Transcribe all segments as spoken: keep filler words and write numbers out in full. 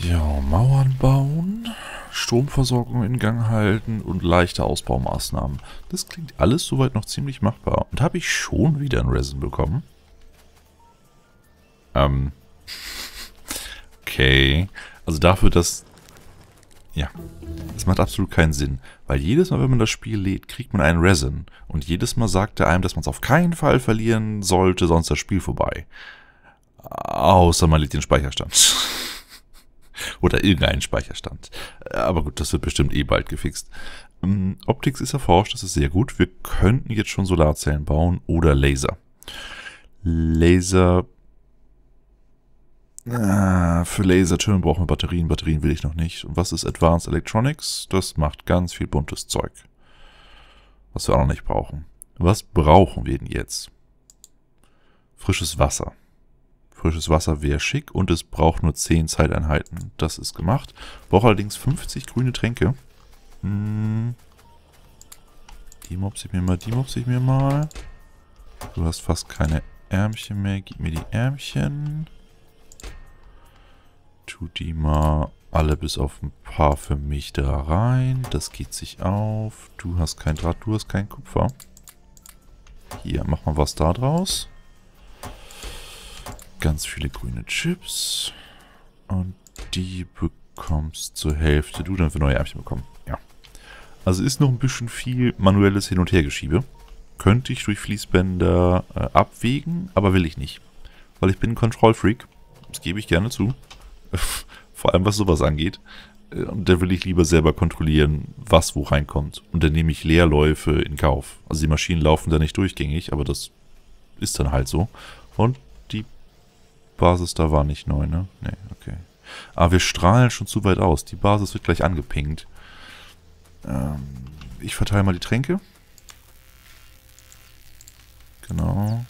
Ja, Mauern bauen, Stromversorgung in Gang halten und leichte Ausbaumaßnahmen. Das klingt alles soweit noch ziemlich machbar. Und habe ich schon wieder ein Resin bekommen? Ähm. Okay. Also dafür, dass... Ja. Das macht absolut keinen Sinn. Weil jedes Mal, wenn man das Spiel lädt, kriegt man einen Resin. Und jedes Mal sagt er einem, dass man es auf keinen Fall verlieren sollte, sonst ist das Spiel vorbei. Außer man lädt den Speicherstand. Oder irgendeinen Speicherstand. Aber gut, das wird bestimmt eh bald gefixt. Ähm, Optics ist erforscht, das ist sehr gut. Wir könnten jetzt schon Solarzellen bauen oder Laser. Laser... Ah, für Lasertürme brauchen wir Batterien. Batterien will ich noch nicht. Und was ist Advanced Electronics? Das macht ganz viel buntes Zeug. Was wir auch noch nicht brauchen. Was brauchen wir denn jetzt? Frisches Wasser. Frisches Wasser wäre schick und es braucht nur zehn Zeiteinheiten. Das ist gemacht. Braucht allerdings fünfzig grüne Tränke. Hm. Die mopse ich mir mal, die mopse ich mir mal. Du hast fast keine Ärmchen mehr. Gib mir die Ärmchen. Tu die mal alle bis auf ein paar für mich da rein. Das geht sich auf. Du hast kein Draht, du hast kein Kupfer. Hier, mach mal was da draus. Ganz viele grüne Chips. Und die bekommst zur Hälfte du, dann für neue Ärmchen bekommen. Ja. Also ist noch ein bisschen viel manuelles Hin- und Hergeschiebe. Könnte ich durch Fließbänder äh, abwägen, aber will ich nicht. Weil ich bin ein Control-Freak. Das gebe ich gerne zu. Vor allem was sowas angeht. Und da will ich lieber selber kontrollieren, was wo reinkommt. Und dann nehme ich Leerläufe in Kauf. Also die Maschinen laufen da nicht durchgängig, aber das ist dann halt so. Und die Basis da war nicht neu, ne? Ne, okay. Aber wir strahlen schon zu weit aus. Die Basis wird gleich angepinkt. Ähm, ich verteile mal die Tränke. Genau.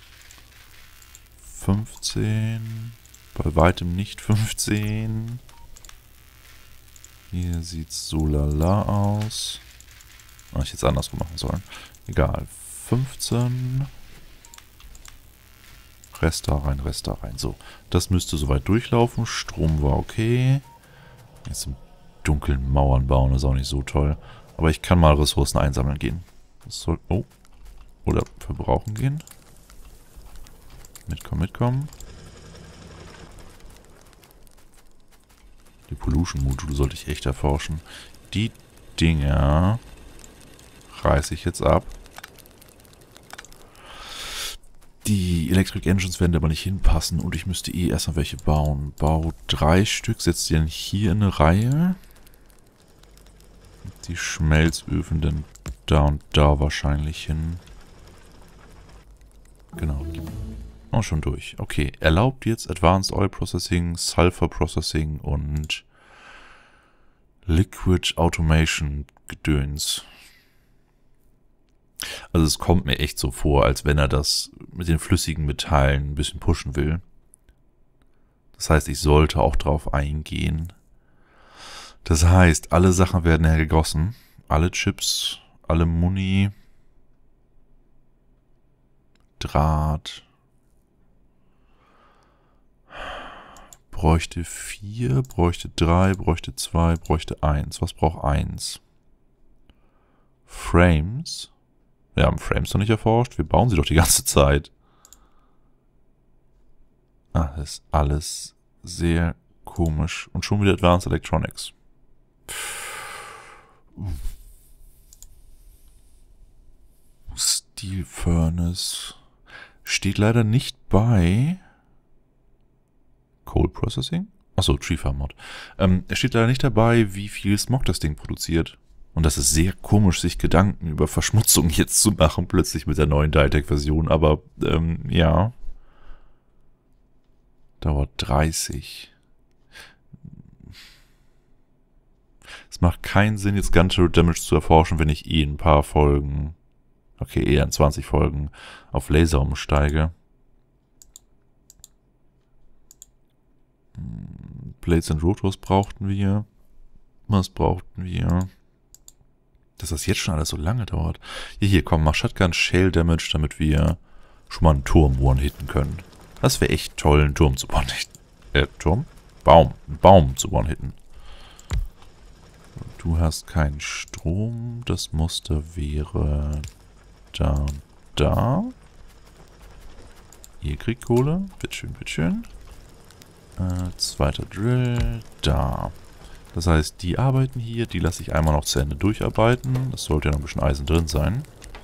fünfzehn. Bei weitem nicht fünfzehn. Hier sieht es so lala aus. Oh, ich hätte es andersrum machen sollen. Egal. fünfzehn. Rest da rein, Rest da rein. So, das müsste soweit durchlaufen. Strom war okay. Jetzt im dunklen Mauern bauen ist auch nicht so toll. Aber ich kann mal Ressourcen einsammeln gehen. Das soll... Oh. Oder verbrauchen gehen. Mitkommen, mitkommen. Die Pollution-Module sollte ich echt erforschen. Die Dinger reiße ich jetzt ab. Die Electric Engines werden aber nicht hinpassen und ich müsste eh erstmal welche bauen. Bau drei Stück, setzt die dann hier in eine Reihe. Die Schmelzöfen dann da und da wahrscheinlich hin. Genau. Oh, schon durch. Okay, erlaubt jetzt Advanced Oil Processing, Sulfur Processing und Liquid Automation Gedöns. Also es kommt mir echt so vor, als wenn er das mit den flüssigen Metallen ein bisschen pushen will. Das heißt, ich sollte auch drauf eingehen. Das heißt, alle Sachen werden hergegossen. Alle Chips, alle Muni, Draht. Bräuchte vier, bräuchte drei, bräuchte zwei, bräuchte eins. Was braucht eins? Frames. Wir haben Frames noch nicht erforscht. Wir bauen sie doch die ganze Zeit. Ah, das ist alles sehr komisch. Und schon wieder Advanced Electronics. Steel Furnace. Steht leider nicht bei... Coal Processing? Achso, Tree Farm Mod. Ähm, es steht leider nicht dabei, wie viel Smog das Ding produziert. Und das ist sehr komisch, sich Gedanken über Verschmutzung jetzt zu machen, plötzlich mit der neuen Ditec-Version. Aber, ähm, ja. Dauert dreißig. Es macht keinen Sinn, jetzt Gunter Damage zu erforschen, wenn ich eh ein paar Folgen, okay, eher in zwanzig Folgen, auf Laser umsteige. Blades and Rotors brauchten wir. Was brauchten wir? Dass das jetzt schon alles so lange dauert. Hier, hier, komm, mach Shotgun Shell Damage, damit wir schon mal einen Turm one-hitten können. Das wäre echt toll, einen Turm zu one-hitten. Äh, Turm? Baum. Einen Baum zu one-hitten. Du hast keinen Strom. Das Muster wäre da und da. Ihr kriegt Kohle. Bitteschön, bitteschön. Äh, zweiter Drill. Da. Das heißt, die arbeiten hier. Die lasse ich einmal noch zu Ende durcharbeiten. Das sollte ja noch ein bisschen Eisen drin sein.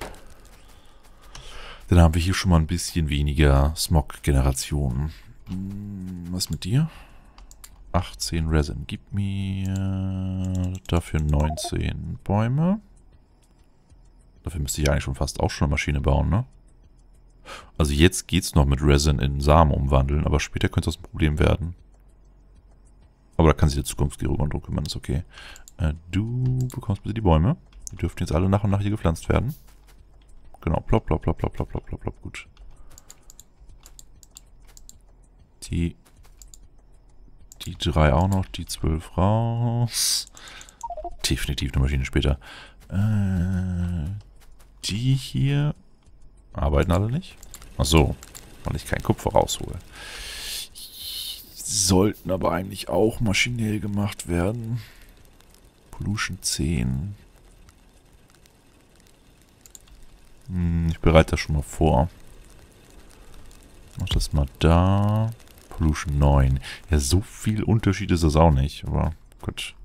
Dann haben wir hier schon mal ein bisschen weniger Smog-Generation. Hm, was mit dir? achtzehn Resin. Gib mir dafür neunzehn Bäume. Dafür müsste ich eigentlich schon fast auch schon eine Maschine bauen, ne? Also jetzt geht's noch mit Resin in Samen umwandeln, aber später könnte das ein Problem werden. Aber da kann sich der Zukunftsgeruch drum kümmern, ist okay. Äh, du bekommst bitte die Bäume. Die dürften jetzt alle nach und nach hier gepflanzt werden. Genau, plopp, plopp, plopp, plopp, plopp, plopp, plopp, plopp, gut. Die... Die drei auch noch, die zwölf raus. Definitiv eine Maschine später. Äh, die hier arbeiten alle nicht. Ach so, weil ich kein Kupfer raushole. Sollten aber eigentlich auch maschinell gemacht werden. Pollution zehn. Hm, ich bereite das schon mal vor. Mach das mal da. Pollution neun. Ja, so viel Unterschied ist das auch nicht, aber gut.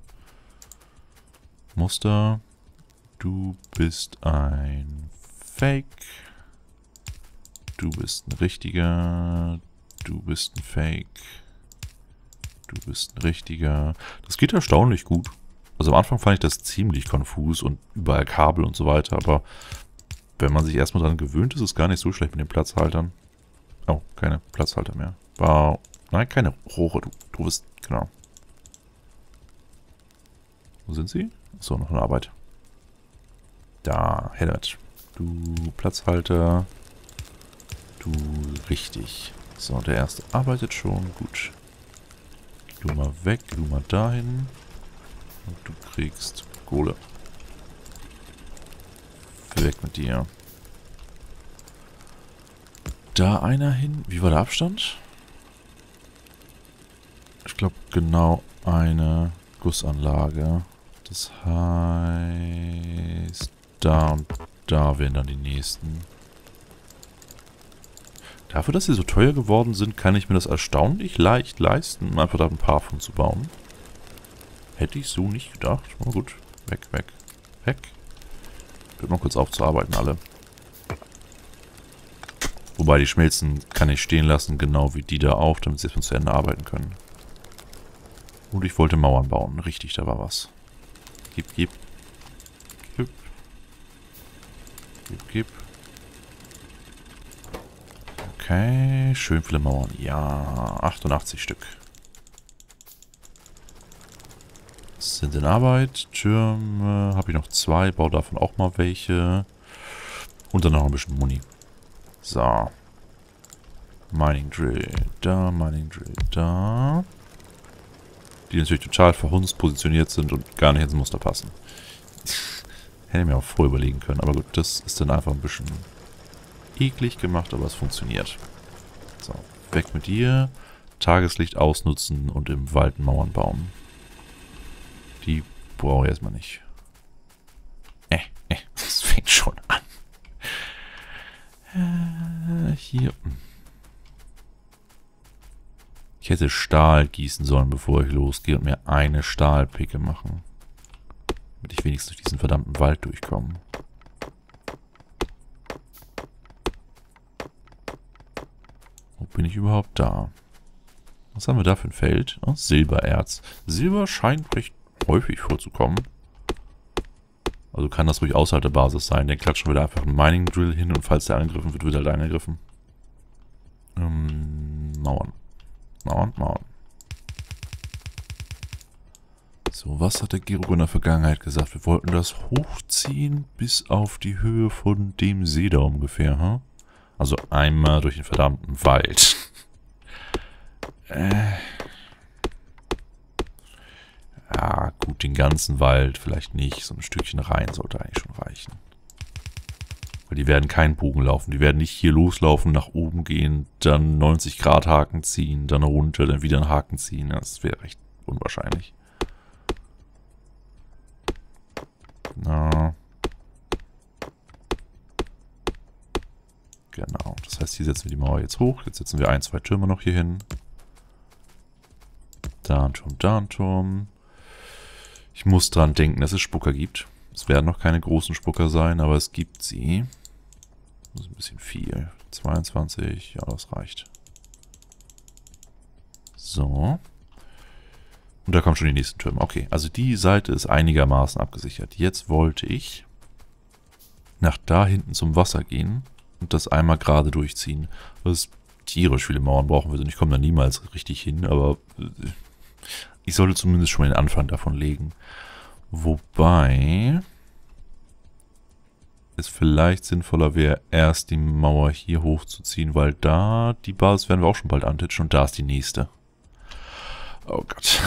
Muster. Du bist ein Fake. Du bist ein richtiger. Du bist ein Fake. Du bist ein richtiger. Das geht erstaunlich gut. Also am Anfang fand ich das ziemlich konfus und überall Kabel und so weiter, aber wenn man sich erstmal dran gewöhnt, ist es gar nicht so schlecht mit den Platzhaltern. Oh, keine Platzhalter mehr. Wow. Nein, keine Rohre. Du, du bist, genau. Wo sind sie? Achso, noch eine Arbeit. Da, Helmut. Du Platzhalter. Du richtig. So, der erste arbeitet schon. Gut. Du mal weg, du mal dahin. Und du kriegst Kohle. Weg mit dir. Da einer hin. Wie war der Abstand? Ich glaube genau eine Gussanlage. Das heißt, da und da wären dann die nächsten. Dafür, dass sie so teuer geworden sind, kann ich mir das erstaunlich leicht leisten, einfach da ein paar von zu bauen. Hätte ich so nicht gedacht. Aber gut. Weg, weg, weg. Hört mal kurz auf zu arbeiten, alle. Wobei die Schmelzen kann ich stehen lassen, genau wie die da auch, damit sie jetzt mal zu Ende arbeiten können. Und ich wollte Mauern bauen. Richtig, da war was. Gib, gib. Gib. Gib, gib. Okay, schön viele Mauern. Ja, achtundachtzig Stück. Sind in Arbeit. Türme habe ich noch zwei. Baue davon auch mal welche. Und dann noch ein bisschen Muni. So. Mining Drill da, Mining Drill da. Die natürlich total verhunzt positioniert sind und gar nicht ins Muster passen. Hätte ich mir auch vorher überlegen können. Aber gut, das ist dann einfach ein bisschen eklig gemacht, aber es funktioniert. So, weg mit dir. Tageslicht ausnutzen und im Wald Mauern bauen. Die brauche ich erstmal nicht. Äh, äh, das fängt schon an. Äh, hier. Ich hätte Stahl gießen sollen, bevor ich losgehe und mir eine Stahlpicke machen. Damit ich wenigstens durch diesen verdammten Wald durchkomme. Wo bin ich überhaupt da? Was haben wir da für ein Feld? Oh, Silbererz. Silber scheint recht häufig vorzukommen. Also kann das ruhig außerhalb der Basis sein. Dann klatschen wir da einfach einen Mining Drill hin und falls der angegriffen wird, wird er halt angegriffen. Ähm, Mauern. Mauern, Mauern. So, was hat der Geruch in der Vergangenheit gesagt? Wir wollten das hochziehen bis auf die Höhe von dem See da ungefähr, hm? Also einmal durch den verdammten Wald. äh. Ja, gut, den ganzen Wald vielleicht nicht. So ein Stückchen rein sollte eigentlich schon reichen. Weil die werden keinen Bogen laufen. Die werden nicht hier loslaufen, nach oben gehen, dann neunzig Grad Haken ziehen, dann runter, dann wieder einen Haken ziehen. Das wäre recht unwahrscheinlich. Na. Genau. Das heißt, hier setzen wir die Mauer jetzt hoch. Jetzt setzen wir ein, zwei Türme noch hier hin. Da ein Turm, da ein Turm. Ich muss dran denken, dass es Spucker gibt. Es werden noch keine großen Spucker sein, aber es gibt sie. Das ist ein bisschen viel. zweiundzwanzig, ja, das reicht. So. Und da kommen schon die nächsten Türme. Okay, also die Seite ist einigermaßen abgesichert. Jetzt wollte ich nach da hinten zum Wasser gehen und das einmal gerade durchziehen. Das ist tierisch viele Mauern brauchen wir. Ich komme da niemals richtig hin, aber ich sollte zumindest schon mal den Anfang davon legen. Wobei es vielleicht sinnvoller wäre, erst die Mauer hier hochzuziehen, weil da, die Basis werden wir auch schon bald antitschen und da ist die nächste. Oh Gott.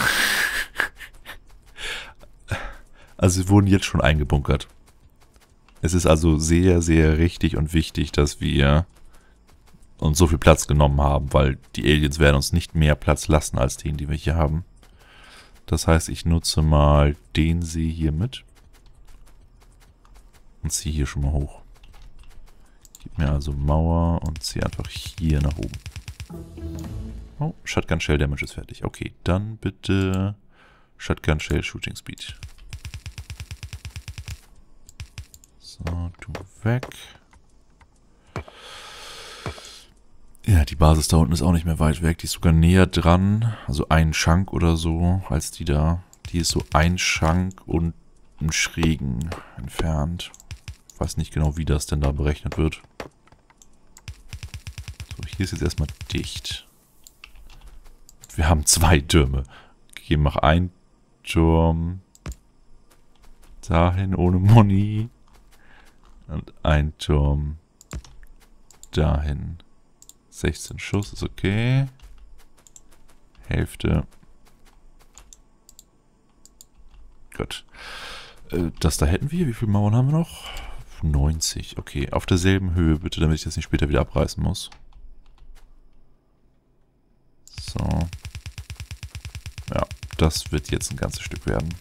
Also sie wurden jetzt schon eingebunkert. Es ist also sehr, sehr richtig und wichtig, dass wir uns so viel Platz genommen haben, weil die Aliens werden uns nicht mehr Platz lassen als den, die wir hier haben. Das heißt, ich nutze mal den See hier mit und ziehe hier schon mal hoch. Gib mir also Mauer und ziehe einfach hier nach oben. Oh, Shotgun Shell Damage ist fertig. Okay, dann bitte Shotgun Shell Shooting Speed. So, du weg. Ja, die Basis da unten ist auch nicht mehr weit weg. Die ist sogar näher dran. Also ein Schank oder so als die da. Die ist so ein Schank und einen Schrägen entfernt. Ich weiß nicht genau, wie das denn da berechnet wird. So, hier ist jetzt erstmal dicht. Wir haben zwei Türme. Okay, mach einen Turm dahin ohne Moni. Und ein Turm dahin. sechzehn Schuss ist okay. Hälfte. Gut. Äh, das da hätten wir. Wie viele Mauern haben wir noch? neunzig. Okay, auf derselben Höhe bitte, damit ich das nicht später wieder abreißen muss. So. Ja, das wird jetzt ein ganzes Stück werden.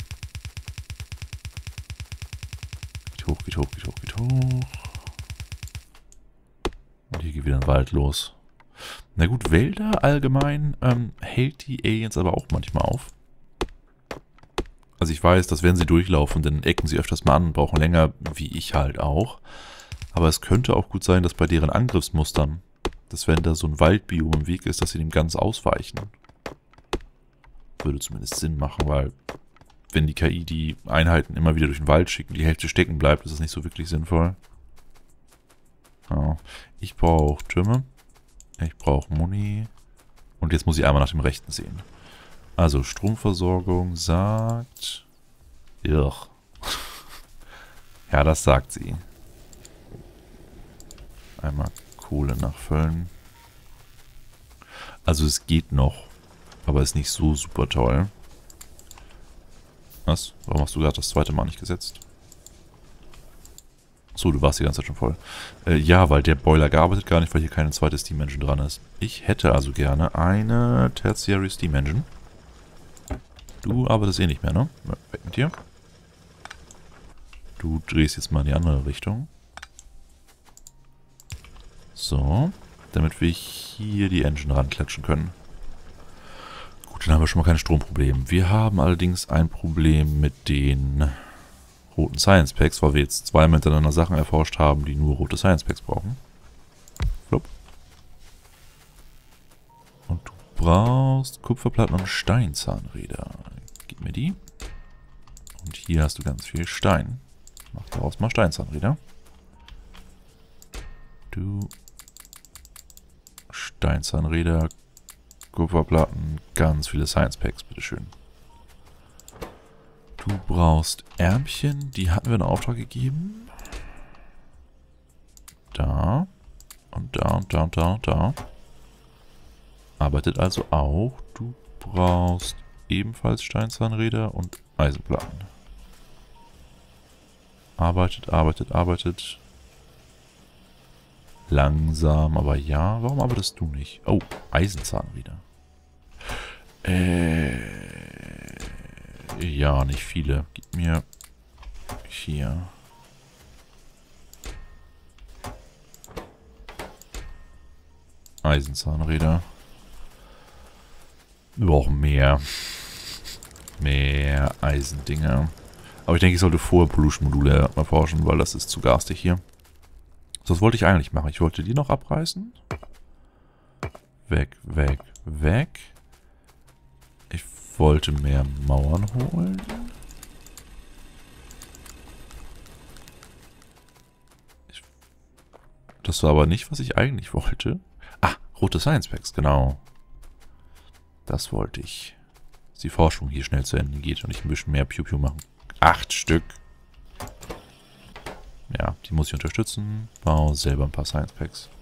Geht hoch, geht hoch, geht hoch, geht hoch. Und hier geht wieder ein Wald los. Na gut, Wälder allgemein ähm, hält die Aliens aber auch manchmal auf. Also ich weiß, dass wenn sie durchlaufen, dann ecken sie öfters mal an und brauchen länger, wie ich halt auch. Aber es könnte auch gut sein, dass bei deren Angriffsmustern, dass wenn da so ein Waldbiom im Weg ist, dass sie dem ganz ausweichen. Würde zumindest Sinn machen, weil wenn die K I die Einheiten immer wieder durch den Wald schicken, die Hälfte stecken bleibt, ist das nicht so wirklich sinnvoll. Ja. Ich brauche Türme. Ich brauche Muni. Und jetzt muss ich einmal nach dem Rechten sehen. Also Stromversorgung sagt... Irr. Ja, das sagt sie. Einmal Kohle nachfüllen. Also es geht noch. Aber ist nicht so super toll. Was? Warum hast du gerade das zweite Mal nicht gesetzt? So, du warst die ganze Zeit schon voll. Äh, ja, weil der Boiler gearbeitet gar nicht, weil hier kein zweites Steam Engine dran ist. Ich hätte also gerne eine Tertiary Steam Engine. Du arbeitest eh nicht mehr, ne? Weg mit dir. Du drehst jetzt mal in die andere Richtung. So, damit wir hier die Engine ranklatschen können. Gut, dann haben wir schon mal kein Stromproblem. Wir haben allerdings ein Problem mit den roten Science Packs, weil wir jetzt zwei miteinander Sachen erforscht haben, die nur rote Science Packs brauchen. Flop. Und du brauchst Kupferplatten und Steinzahnräder. Gib mir die. Und hier hast du ganz viel Stein. Mach daraus mal Steinzahnräder. Du. Steinzahnräder, Kupferplatten, ganz viele Science Packs, bitteschön. Du brauchst Ärmchen, die hatten wir in Auftrag gegeben. Da. Und da und da und da und da. Arbeitet also auch. Du brauchst ebenfalls Steinzahnräder und Eisenplatten. Arbeitet, arbeitet, arbeitet. langsam, aber ja. Warum arbeitest du nicht? Oh, Eisenzahn wieder. Äh, ja, nicht viele. Gib mir hier. Eisenzahnräder. Wir brauchen mehr. Mehr Eisendinger. Aber ich denke, ich sollte vorher Pollution-Module erforschen, weil das ist zu garstig hier. So, was wollte ich eigentlich machen? Ich wollte die noch abreißen. Weg, weg, weg. Ich wollte mehr Mauern holen. Ich, das war aber nicht, was ich eigentlich wollte. Ah, rote Science Packs, genau. Das wollte ich. Dass die Forschung hier schnell zu Ende geht und ich ein bisschen mehr Piu-Piu machen. Acht Stück. Ja, die muss ich unterstützen. Bau selber ein paar Science Packs.